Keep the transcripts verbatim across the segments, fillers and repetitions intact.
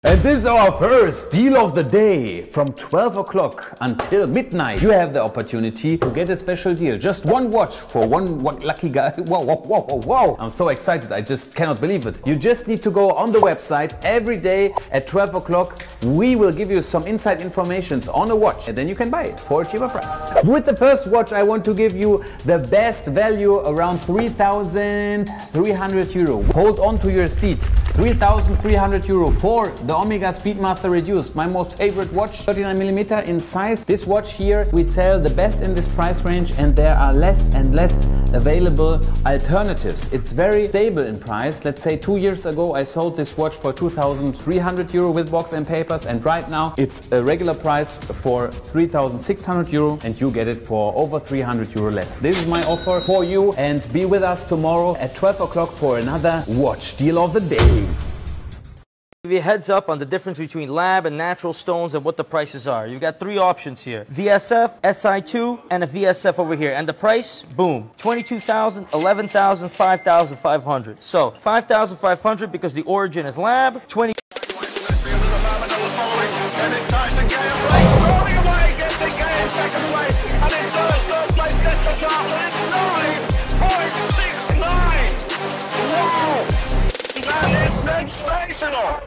And this is our first deal of the day. From twelve o'clock until midnight, you have the opportunity to get a special deal. Just one watch for one, one lucky guy. Whoa, whoa, whoa, whoa, whoa. I'm so excited. I just cannot believe it. You just need to go on the website every day at twelve o'clock. We will give you some inside information on a watch and then you can buy it for a cheaper price. With the first watch, I want to give you the best value around three thousand three hundred euro. Hold on to your seat. three thousand three hundred euro for the Omega Speedmaster Reduced, my most favorite watch, thirty-nine millimeter in size. This watch here, we sell the best in this price range and there are less and less available alternatives. It's very stable in price. Let's say two years ago I sold this watch for two thousand three hundred euro with box and papers, and right now it's a regular price for three thousand six hundred euro and you get it for over three hundred euro less. This is my offer for you, and be with us tomorrow at twelve o'clock for another watch deal of the day. Give you a heads up on the difference between lab and natural stones and what the prices are. You've got three options here: V S F, S I two, and a V S F over here. And the price, boom, twenty-two thousand, eleven thousand, five thousand five hundred. So five thousand five hundred because the origin is lab, twenty. Sensational!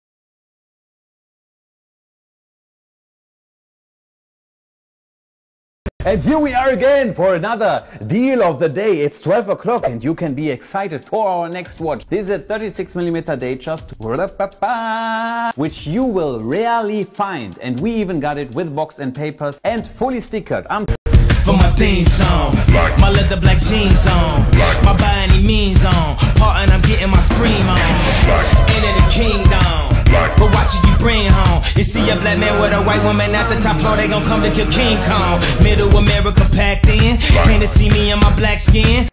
And here we are again for another deal of the day. It's twelve o'clock and you can be excited for our next watch. This is a thirty-six millimeter Datejust, which you will rarely find. And we even got it with box and papers and fully stickered. I'm for my theme song, my leather black jeans on, my by any means on, part and I'm getting my scream on, into the kingdom, but watch it you bring home. You see a black man with a white woman at the top floor, they gon' come to kill King Kong. Middle America packed in, came to see me in my black skin.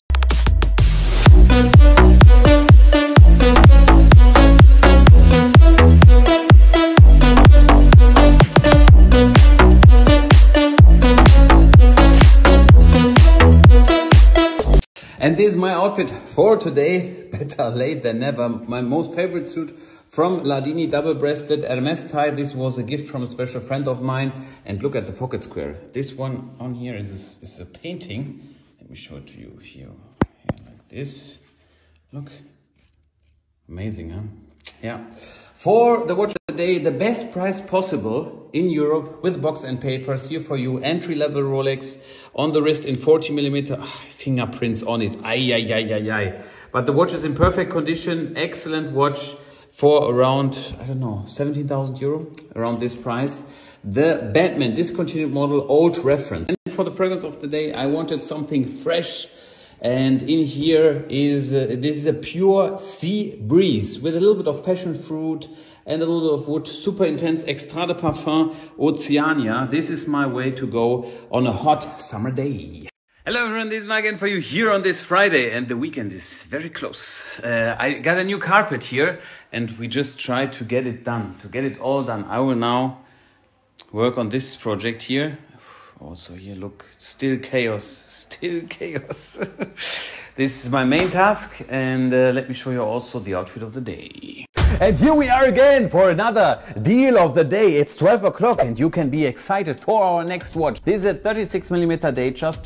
And this is my outfit for today. Better late than never. My most favorite suit from Lardini, double-breasted Hermes tie. This was a gift from a special friend of mine. And look at the pocket square. This one on here is a, is a painting. Let me show it to you here, here like this. Look, amazing, huh? Yeah. For the watch of the day, the best price possible in Europe with box and papers. Here for you, entry-level Rolex on the wrist in forty millimeter. Ah, fingerprints on it. Ay, ay, ay, ay, ay. But the watch is in perfect condition. Excellent watch for around, I don't know, seventeen thousand euro, around this price. The Bandman discontinued model, old reference. And for the fragrance of the day, I wanted something fresh. And in here is, uh, this is a pure sea breeze with a little bit of passion fruit and a little bit of wood. Super intense Extrait de Parfum Oceania. This is my way to go on a hot summer day. Hello everyone, this is Mike again for you here on this Friday, and the weekend is very close. Uh, I got a new carpet here and we just try to get it done, to get it all done. I will now work on this project here. Also here, look, still chaos. Still chaos. This is my main task, and uh, let me show you also the outfit of the day. And here we are again for another deal of the day. It's twelve o'clock and you can be excited for our next watch. This is a thirty-six millimeter Datejust,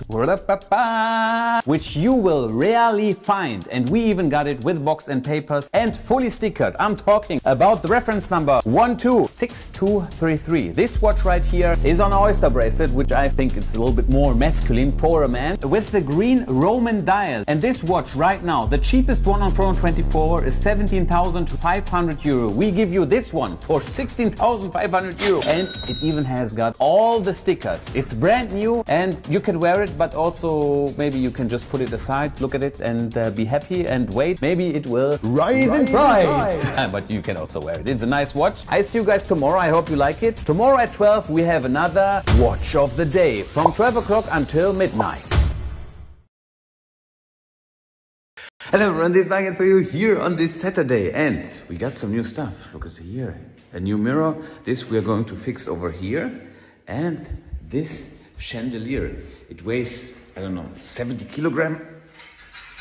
which you will rarely find. And we even got it with box and papers and fully stickered. I'm talking about the reference number one two six two three three. This watch right here is on an oyster bracelet, which I think is a little bit more masculine for a man, with the green Roman dial. And this watch right now, the cheapest one on Chrono twenty-four is seventeen thousand five hundred euro. We give you this one for sixteen thousand five hundred euro, and it even has got all the stickers. It's brand new and you can wear it, but also maybe you can just put it aside, look at it and uh, be happy and wait. Maybe it will rise, rise in price. price. But you can also wear it. It's a nice watch. I see you guys tomorrow. I hope you like it. Tomorrow at twelve we have another watch of the day from twelve o'clock until midnight. Hello everyone, this is Mike for you here on this Saturday, and we got some new stuff. Look at here, a new mirror. This we are going to fix over here, and this chandelier. It weighs, I don't know, seventy kilogram.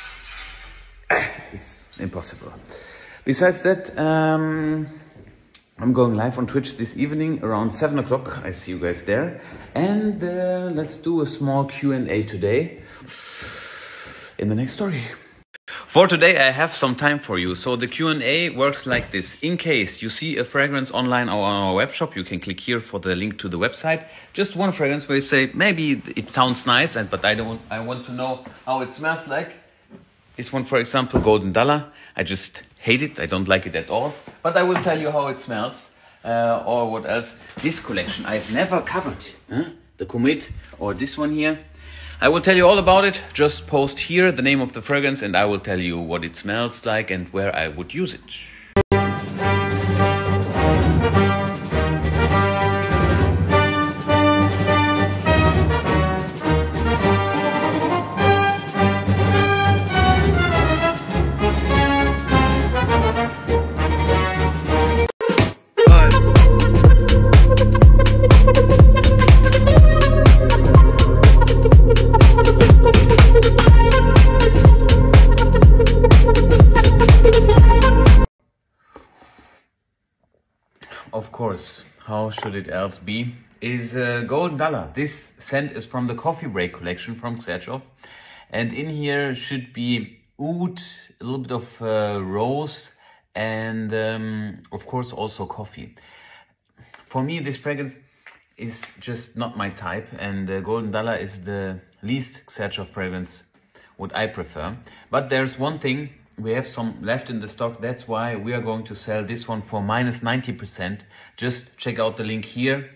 Ah, it's impossible. Besides that, um, I'm going live on Twitch this evening around seven o'clock. I see you guys there. And uh, let's do a small Q and A today in the next story. For today, I have some time for you. So the Q and A works like this. In case you see a fragrance online or on our web shop, you can click here for the link to the website. Just one fragrance where you say, maybe it sounds nice, and but I don't. I want to know how it smells like. This one, for example, Golden Dollar. I just hate it. I don't like it at all. But I will tell you how it smells. Uh, or what else. This collection I've never covered. Huh? The Comet or this one here. I will tell you all about it. Just post here the name of the fragrance and I will tell you what it smells like and where I would use it. Of course, how should it else be, is uh, Golden Dollar. This scent is from the Coffee Break collection from Xerjoff. And in here should be oud, a little bit of uh, rose, and um, of course also coffee. For me, this fragrance is just not my type, and uh, Golden Dollar is the least Xerjoff fragrance what I prefer. But there's one thing. We have some left in the stock. That's why we are going to sell this one for minus ninety percent. Just check out the link here.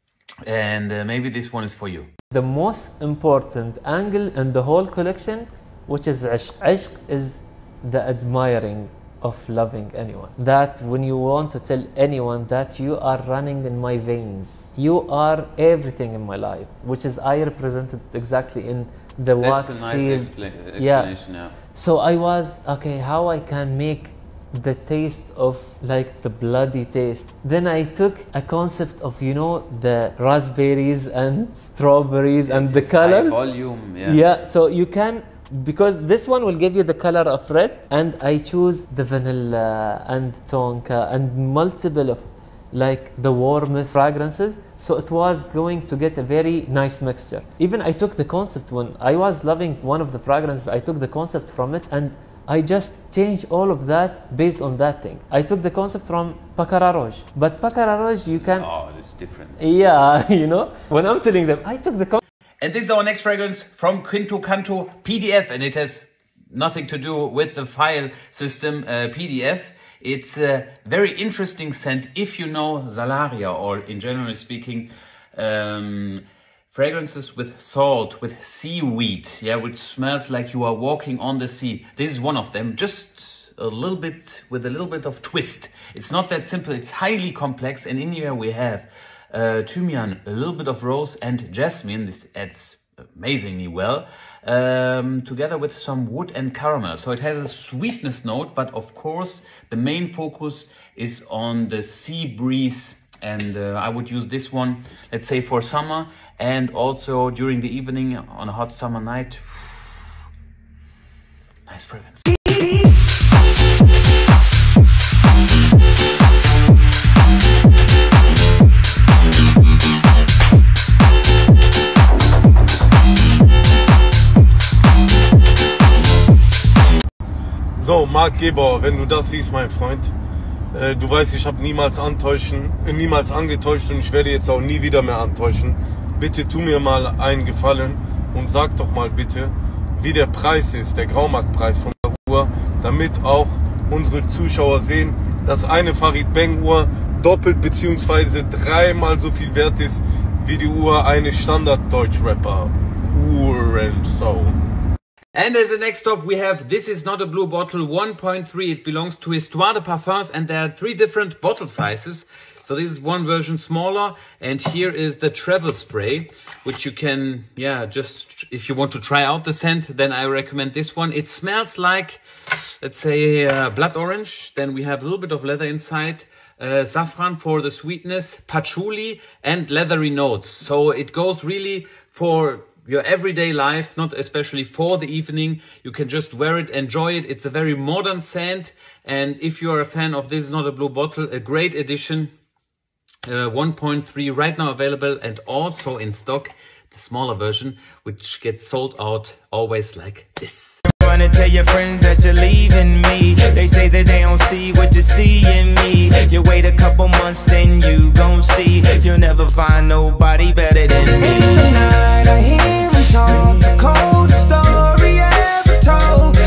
And uh, maybe this one is for you. The most important angle in the whole collection, which is Ishq. Ishq is the admiring of loving anyone. That when you want to tell anyone that you are running in my veins. You are everything in my life. Which is I represented exactly in the wax That's a nice seal. expla explanation, yeah. yeah. So I was, okay, how I can make the taste of like the bloody taste. Then I took a concept of, you know, the raspberries and strawberries Yeah, and the it's colors. high volume, yeah. Yeah, so you can, because this one will give you the color of red, and I choose the vanilla and tonka and multiple of like the warmth fragrances. So it was going to get a very nice mixture. Even I took the concept when I was loving one of the fragrances, I took the concept from it and I just changed all of that based on that thing. I took the concept from Baccarat Rouge. But Baccarat Rouge, you can... Oh, it's different. Yeah, you know, when I'm telling them, I took the concept. And this is our next fragrance from Quinto Canto P D F, and it has nothing to do with the file system uh, P D F. It's a very interesting scent if you know Salaria, or in generally speaking, um, fragrances with salt, with seaweed, yeah, which smells like you are walking on the sea. This is one of them, just a little bit, with a little bit of twist. It's not that simple, it's highly complex, and in here we have uh, thymian, a little bit of rose and jasmine. This adds amazingly well, um, together with some wood and caramel. So it has a sweetness note, but of course the main focus is on the sea breeze. And uh, I would use this one, let's say for summer, and also during the evening on a hot summer night. Nice fragrance. So, Marc Gebauer, wenn du das siehst, mein Freund, äh, du weißt, ich habe niemals antäuschen, äh, niemals angetäuscht und ich werde jetzt auch nie wieder mehr antäuschen. Bitte tu mir mal einen Gefallen und sag doch mal bitte, wie der Preis ist, der Graumarktpreis von der Uhr, damit auch unsere Zuschauer sehen, dass eine Farid Bang Uhr doppelt bzw. dreimal so viel wert ist wie die Uhr eines Standard-Deutsch-Rapper. Uhren so. And as the next stop we have, this is not a blue bottle, one point three, it belongs to Histoire de Parfums, and there are three different bottle sizes. So this is one version smaller, and here is the travel spray, which you can, yeah, just, if you want to try out the scent, then I recommend this one. It smells like, let's say, uh, blood orange, then we have a little bit of leather inside, uh, saffron for the sweetness, patchouli, and leathery notes. So it goes really for your everyday life, not especially for the evening. You can just wear it, enjoy it. It's a very modern scent. And if you're a fan of This Is Not a Blue Bottle, a great addition uh, one point three right now available, and also in stock the smaller version, which gets sold out always like this. Wanna tell your friends that you're leaving me. They say that they don't see what you see in me. You wait a couple months, then you gon' see. You'll never find nobody better than me. Tonight I hear him talk, the coldest story ever told.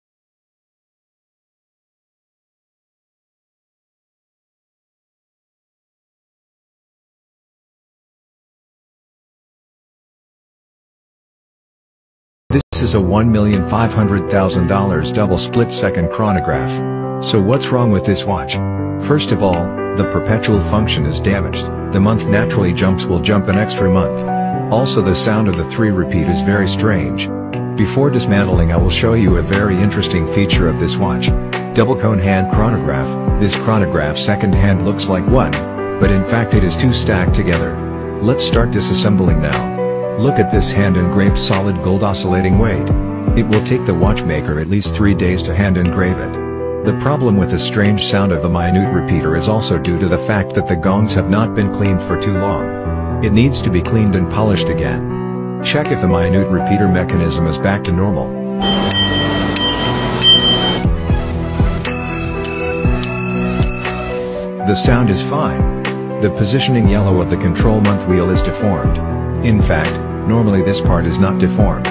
This is a one million five hundred thousand dollars double split second chronograph. So what's wrong with this watch? First of all, the perpetual function is damaged. The month naturally jumps will jump an extra month. Also the sound of the three repeat is very strange. Before dismantling I will show you a very interesting feature of this watch. Double cone hand chronograph. This chronograph second hand looks like one, but in fact it is two stacked together. Let's start disassembling now. Look at this hand engraved solid gold oscillating weight. It will take the watchmaker at least three days to hand engrave it. The problem with the strange sound of the minute repeater is also due to the fact that the gongs have not been cleaned for too long. It needs to be cleaned and polished again. Check if the minute repeater mechanism is back to normal. The sound is fine. The positioning yellow of the control month wheel is deformed. In fact, normally this part is not deformed.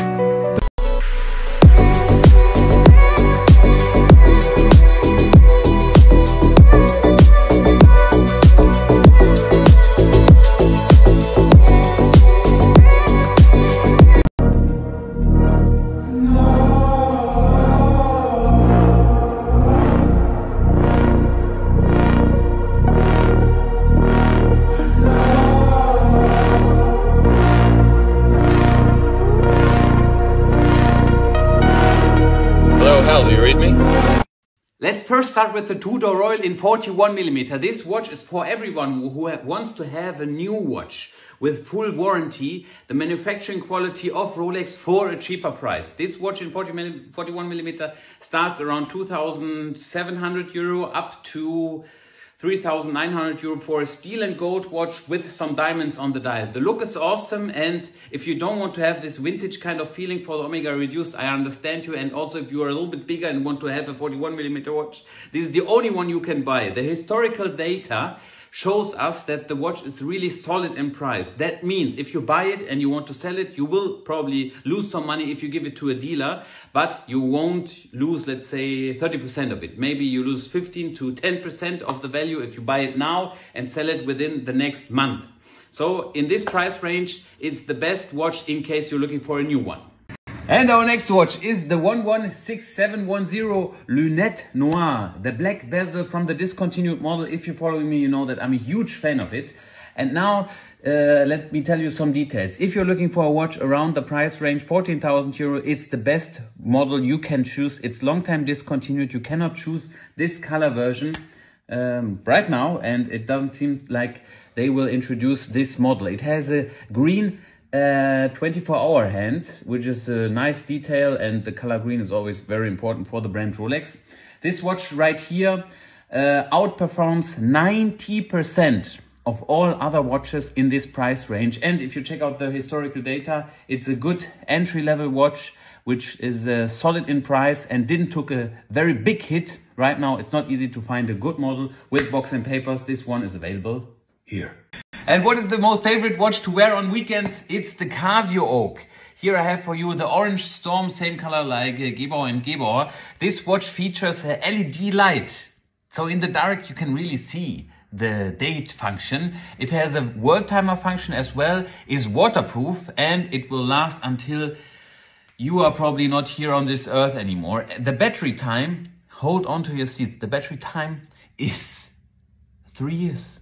Let's first start with the Tudor Royal in forty-one millimeter. This watch is for everyone who wants to have a new watch with full warranty, the manufacturing quality of Rolex for a cheaper price. This watch in forty-one millimeter starts around two thousand seven hundred euro up to three thousand nine hundred euro for a steel and gold watch with some diamonds on the dial. The look is awesome, and if you don't want to have this vintage kind of feeling for the Omega Reduced, I understand you. And also if you are a little bit bigger and want to have a forty-one millimeter watch, this is the only one you can buy. The historical data shows us that the watch is really solid in price. That means if you buy it and you want to sell it, you will probably lose some money if you give it to a dealer, but you won't lose, let's say, thirty percent of it. Maybe you lose fifteen to ten percent of the value if you buy it now and sell it within the next month. So in this price range, it's the best watch in case you're looking for a new one. And our next watch is the one one six seven one zero Lunette Noire, the black bezel from the discontinued model. If you're following me, you know that I'm a huge fan of it. And now, uh, let me tell you some details. If you're looking for a watch around the price range, fourteen thousand euro, it's the best model you can choose. It's long time discontinued. You cannot choose this color version um, right now, and it doesn't seem like they will introduce this model. It has a green Uh, twenty-four hour hand, which is a nice detail, and the color green is always very important for the brand Rolex. This watch right here uh, outperforms ninety percent of all other watches in this price range. And if you check out the historical data, it's a good entry-level watch, which is uh, solid in price and didn't took a very big hit. Right now, it's not easy to find a good model with box and papers. This one is available here. And what is the most favorite watch to wear on weekends? It's the Casio Oak. Here I have for you the Orange Storm, same color like uh, Gebauer and Gebauer. This watch features a L E D light. So in the dark you can really see the date function. It has a world timer function as well, is waterproof, and it will last until you are probably not here on this earth anymore. The battery time, hold on to your seats, the battery time is three years.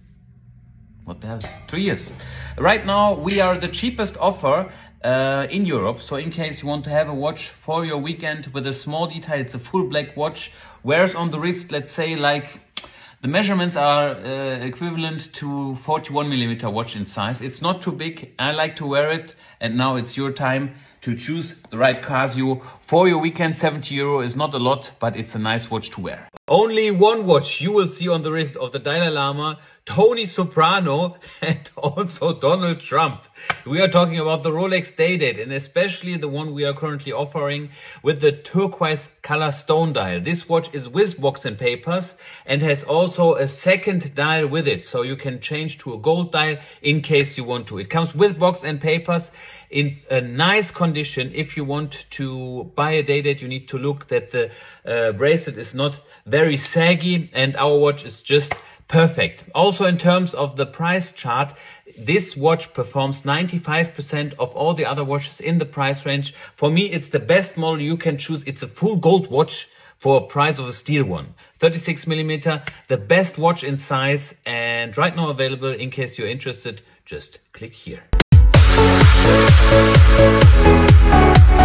What the hell? Three years. Right now, we are the cheapest offer uh, in Europe. So in case you want to have a watch for your weekend with a small detail, it's a full black watch, wears on the wrist, let's say like, the measurements are uh, equivalent to forty-one millimeter watch in size. It's not too big. I like to wear it. And now it's your time to choose the right Casio for your weekend. seventy euro is not a lot, but it's a nice watch to wear. Only one watch you will see on the wrist of the Dalai Lama Tony Soprano and also Donald Trump. We are talking about the Rolex Day-Date, and especially the one we are currently offering with the turquoise color stone dial. This watch is with box and papers and has also a second dial with it, so you can change to a gold dial in case you want to. It comes with box and papers in a nice condition. If you want to buy a Day-Date, you need to look that the uh, bracelet is not very saggy, and our watch is just perfect. Also, in terms of the price chart, this watch performs ninety-five percent of all the other watches in the price range. For me, it's the best model you can choose. It's a full gold watch for a price of a steel one. thirty-six millimeter, the best watch in size, and right now available. In case you're interested, just click here.